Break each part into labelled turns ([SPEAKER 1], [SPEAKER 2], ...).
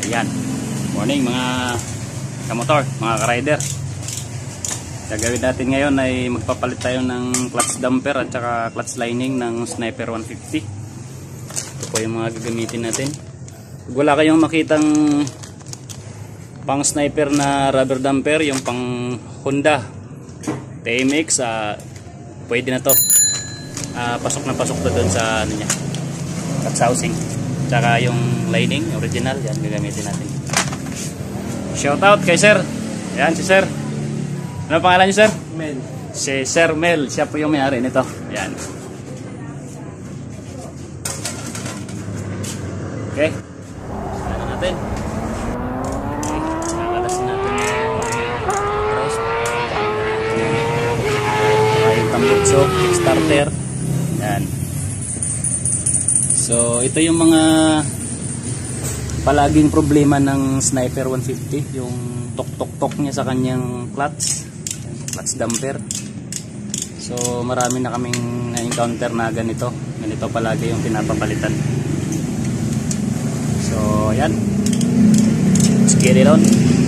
[SPEAKER 1] Ayan. Morning mga kamotor, mga ka-rider. Gagawin natin ngayon ay magpapalit tayo ng clutch damper at saka clutch lining ng Sniper 150. Ito po yung mga gagamitin natin. Kung wala kayong makitang pang Sniper na rubber damper, yung pang Honda TMX, pwede na to. Pasok na pasok to doon sa ano niya, clutch housing. Tsaka yung lining original, yan gagamitin natin. Shout out kay sir. Yan si sir. Ano pangalan niyo sir?
[SPEAKER 2] Mel.
[SPEAKER 1] Si Sir Mel, siya po yung may-ari nito. Yan. Okay. Sana natin. Okay. Nakalasin natin. Cross. Yung tambutso, kickstarter. Yan. So, ito yung mga palaging problema ng Sniper 150. Yung tok-tok-tok niya sa kanyang clutch damper. So marami na kaming na-encounter na ganito palagi yung pinapapalitan. So yan, let's get it on.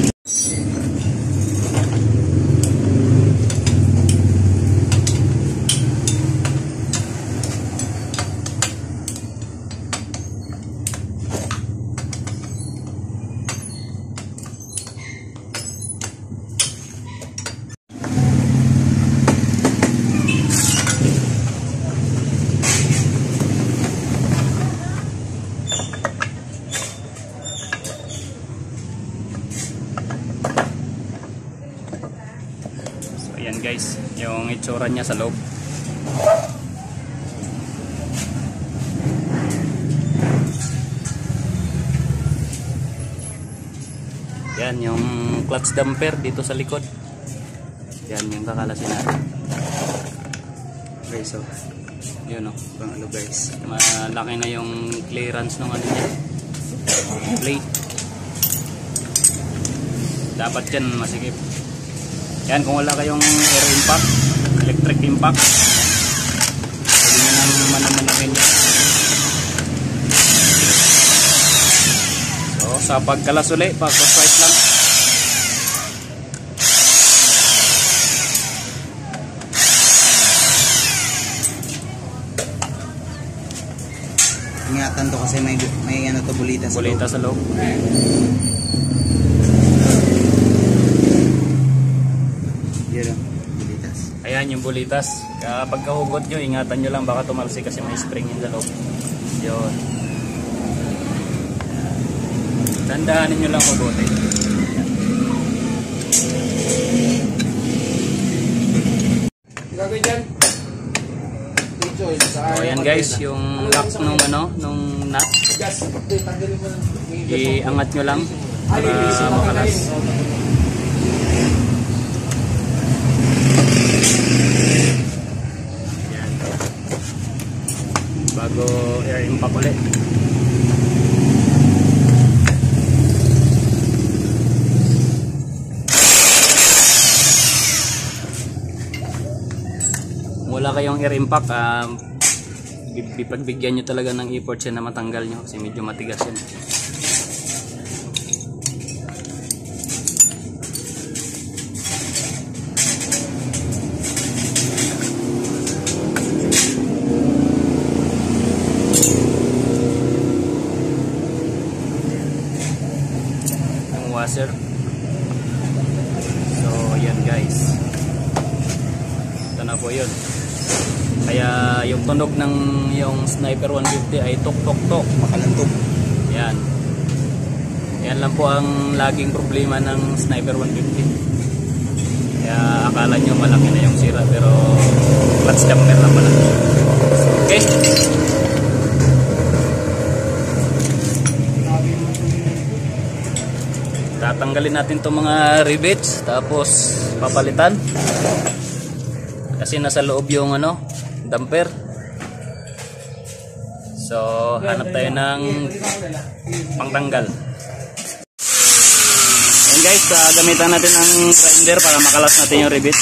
[SPEAKER 1] Ayan guys, yung itsura niya sa loob. Yan yung clutch damper dito sa likod. Yan yung kakalasin natin. Okay, so yun o, ano guys, malaki na yung clearance ng ano niya, plate. Dapat yan masikip. Yan, kung wala kayong air impact, electric impact, pwede nyo nang manamanakin yan. So, sa pagkalas uli, pag-crosswise lang.
[SPEAKER 2] Ingatan to kasi may ano to, bulita sa
[SPEAKER 1] Bulita
[SPEAKER 2] loob.
[SPEAKER 1] sa loob. Ayan yung bulitas. Kapag kahugot nyo, ingatan nyo lang, baka tumalsik kasi may spring yung sa loob. Yun. Dandahanin nyo lang mabuti. So ayan guys, yung lock nung ano, nung nut. Iangat nyo lang para makalas. Bago air impact ulit. Wala kayong air impact, ipagbigyan nyo talaga ng effort siya na matanggal nyo kasi medyo matigas yan. Washer. So yan guys, ito na po yun. Kaya yung tunog ng yung Sniper 150 ay tok tok tok,
[SPEAKER 2] makalantog.
[SPEAKER 1] Yan. Yan lang po ang laging problema ng Sniper 150. Kaya akala nyo malaki na yung sira, pero clutch damper lang pala. Okay, tatanggalin natin itong mga rivets, tapos papalitan kasi nasa loob yung ano, damper. So hanap tayo ng pangtanggal. Ayan guys, gamitan natin ang grinder para makalas natin yung rivets.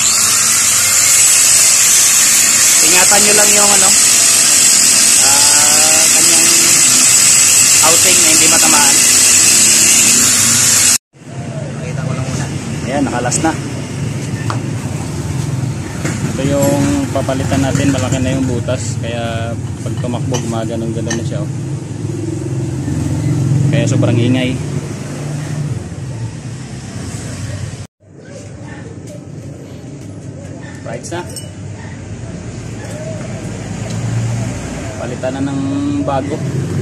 [SPEAKER 1] Ingatan nyo lang yung ano, kanyang housing na hindi matamaan. nakalas na. Ito yung papalitan natin, malaki na yung butas, kaya pag tumakbo gumaganon na siya, oh. Kaya sobrang ingay. Right na. Palitan na ng bago.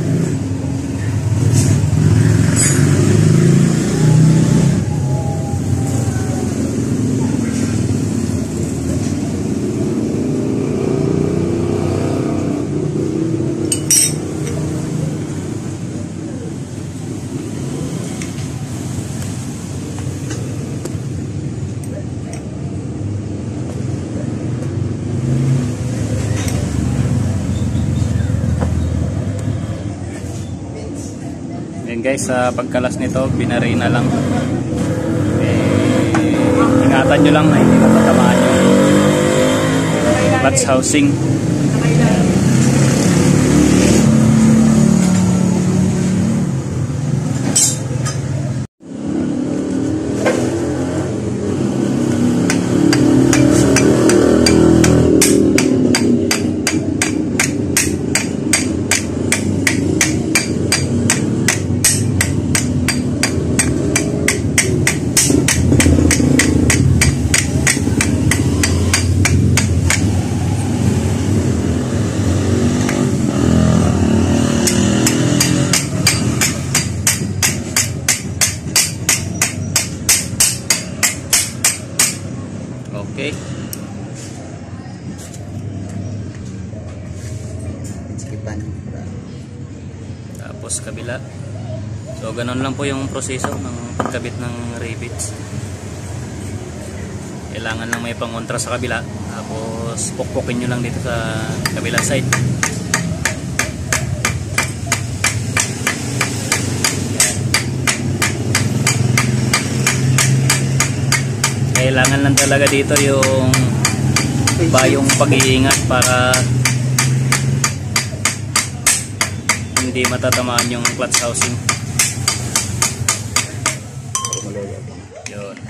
[SPEAKER 1] Guys, sa pagkalas nito, binarina lang. Ingatan nyo lang na hindi matatamaan yung clutch housing. Okay. Tapos kabila. So ganun lang po yung proseso ng pagkabit ng rivets. Kailangan lang may pangontra sa kabila. Tapos pukpukin nyo lang dito sa kabilang side. Kailangan lang talaga dito yung bayong pag-iingat para hindi matatamaan yung clutch housing. Yun.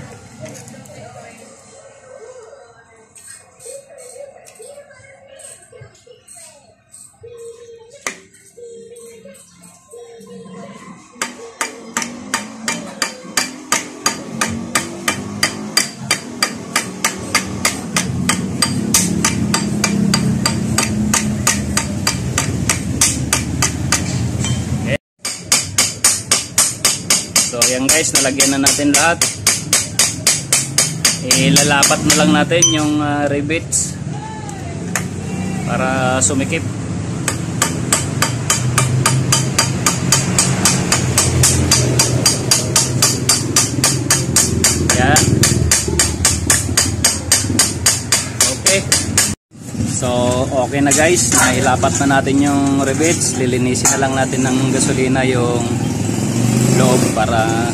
[SPEAKER 1] So ayan guys, nalagyan na natin lahat. Ilalapat na lang natin yung rivets para sumikip. Yan. Okay. So okay na guys, nailapat na natin yung rivets. Lilinisin na lang natin ng gasolina yung loob para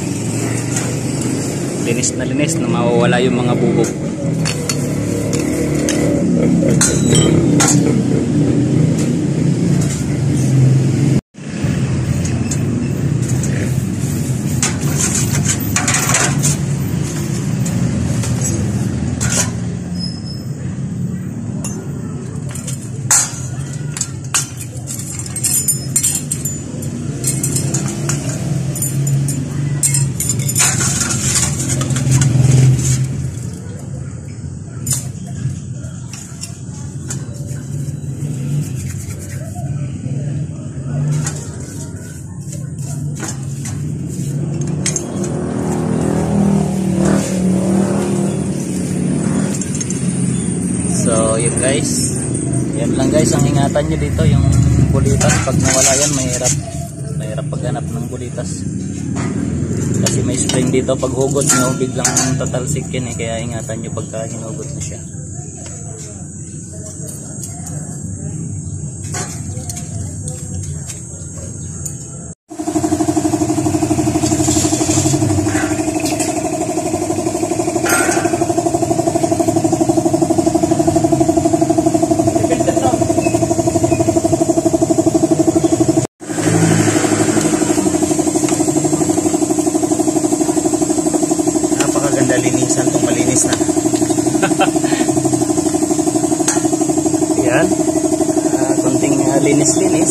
[SPEAKER 1] linis na mawawala yung mga bubog. So yun guys, yan lang guys ang ingatan nyo dito, yung bulitas. Pag nawala yan, mahirap paghanap ng bulitas kasi may spring dito. Pag hugot nyo, biglang tatalsik yan kaya ingatan nyo pagka hinugot na siya.
[SPEAKER 2] malinis na.
[SPEAKER 1] Yan. Konting linis-linis.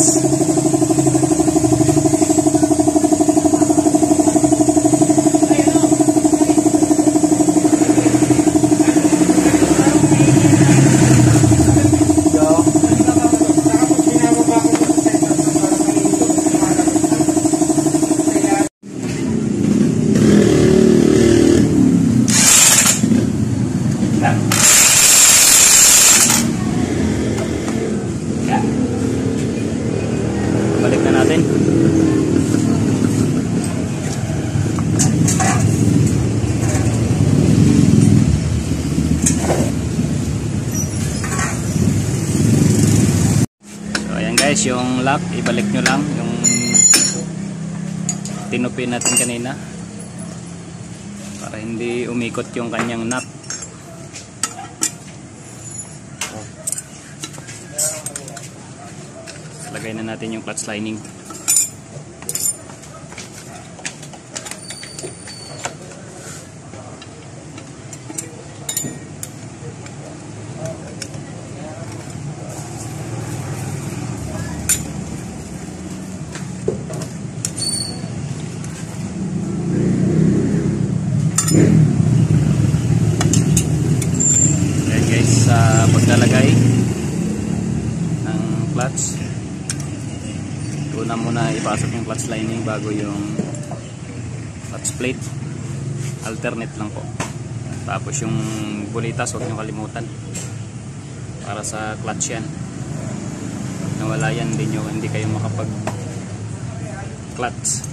[SPEAKER 1] Balik na natin. So ayan guys, yung lock ibalik nyo lang yung tinupi natin kanina para hindi umikot yung kanyang nut. Lagay na natin yung clutch lining. Ayan guys, sa paglalagay ng clutch, una muna ipasok yung clutch lining bago yung clutch plate. Alternate lang po. Tapos yung bulitas huwag nyo kalimutan para sa clutch yan. Nawala yan hindi kayo makapag clutch.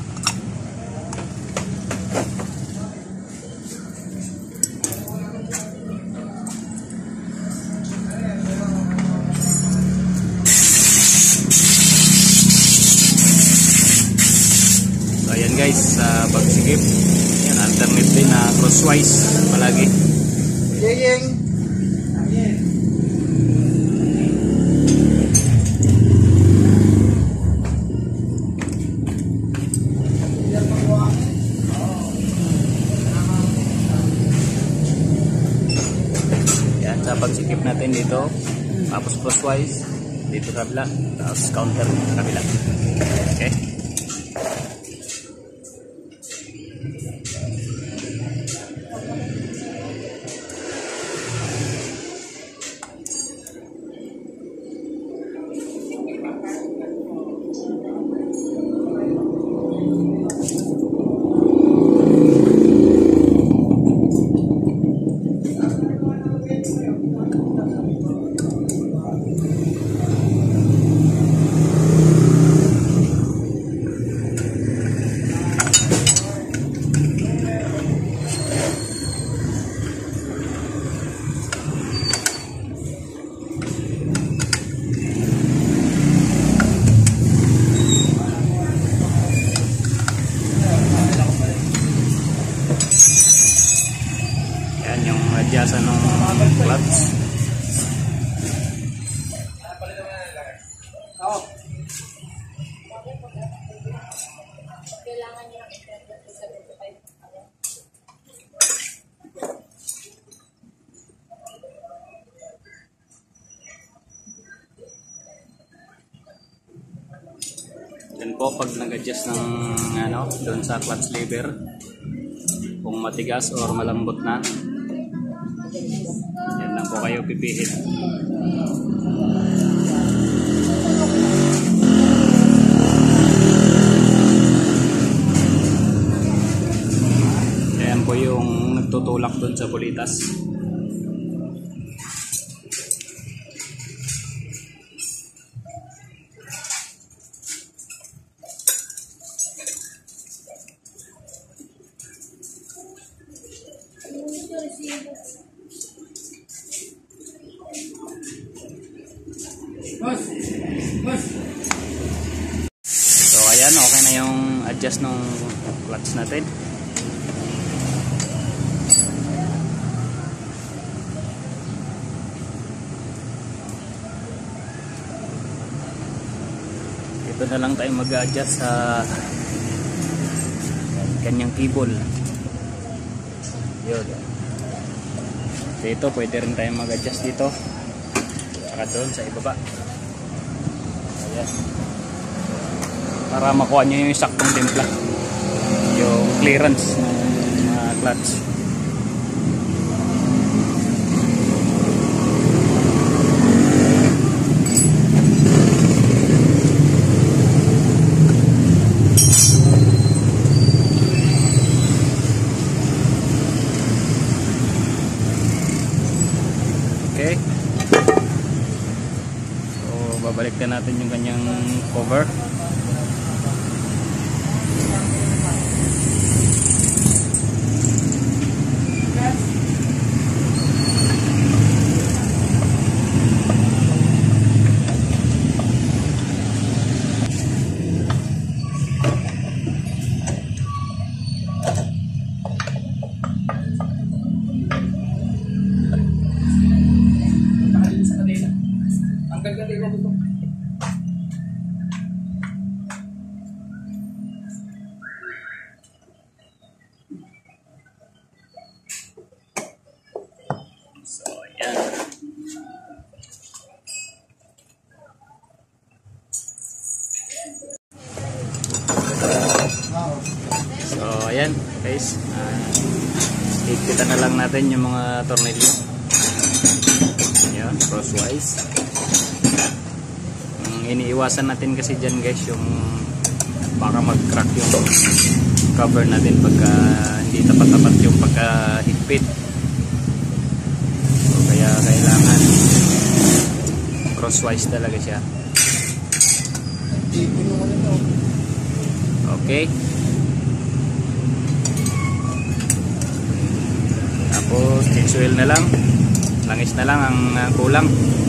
[SPEAKER 1] Ayan guys, sa pagsikip yan, alternate din na crosswise palagi.
[SPEAKER 2] Yeng.
[SPEAKER 1] Yan, sa pagsikip natin dito, tapos crosswise dito sa kabila, tapos counter kabila. Okay. Adjustan ng clutch. Yan po pag nag-adjust ng doon sa clutch lever, kung matigas or malambot na, yan lang po kayo pipihit. Yan po yung nagtutulak doon sa bulitas. So ayan, okay na yung adjust ng clutch natin. Ito na lang tayo mag-adjust sa kanyang cable. Yun. Dito pwede rin tayo mag-adjust dito. Saka doon sa ibaba. Ayan. Para makuha nyo yung saktong timpla. Yung clearance ng mga clutch. Okay. So, babalik na natin yung kanyang cover. So, ayan. So, ayan guys. Ikita na lang natin yung mga tornilyo. Ayan, crosswise. Iniiwasan natin kasi dyan guys yung baka mag-crack yung cover natin pagka hindi tapat-tapat yung pagka-higpit. So, kaya kailangan crosswise talaga siya. Okay. Tapos change oil na lang. Langis na lang ang kulang.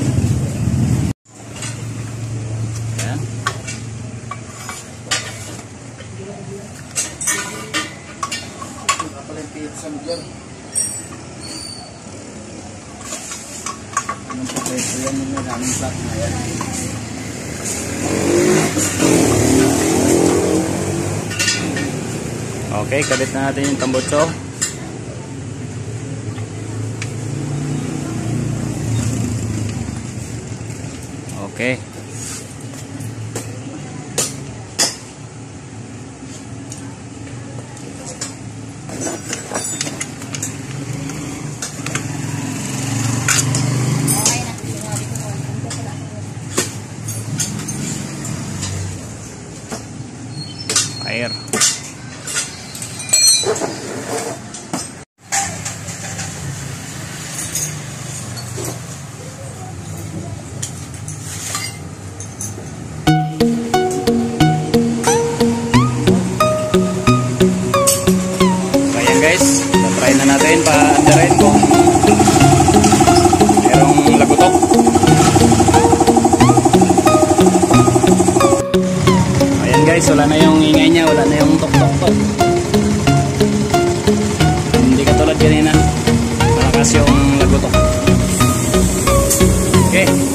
[SPEAKER 1] Ayan.
[SPEAKER 2] Anong proseso yan yung maraming plug na yan?
[SPEAKER 1] Okay, kabit na natin yung tambutso. Okay. Fire. Try na natin pa-andarin kung merong lagutok. Ayan guys, wala na yung ingay niya, wala na yung tok-tok-tok. Hindi katulad kanina, malakas yung lagutok. Okay.